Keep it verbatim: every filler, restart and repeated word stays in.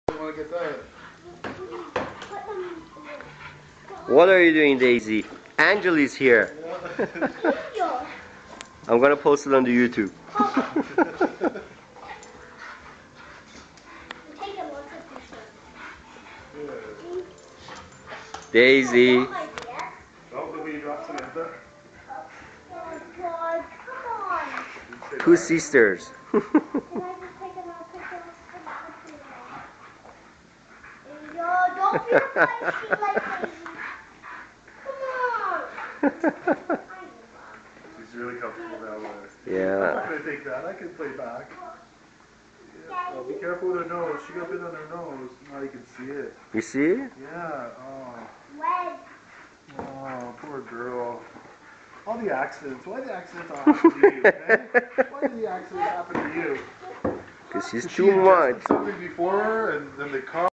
want to get that. What are you doing, Daisy? Angeli's here. Yeah. I'm gonna post it on the YouTube. Daisy. Oh, look where you dropped Samantha. Oh God, come on. Two sisters. Can I just take another picture of Samantha? Yo, don't be a feisty like Daisy. Come on. She's really comfortable that way. Yeah. I'm not gonna take that. I can play back. Yeah. Oh, be careful with her nose. She got bit on her nose. Now you can see it. You see? Yeah. Oh. Red. Oh, poor girl. All the accidents. Why the accidents all happen to you, eh? Why did the accidents happen to you? Because she's Did too she ingested much. something before her and then they caught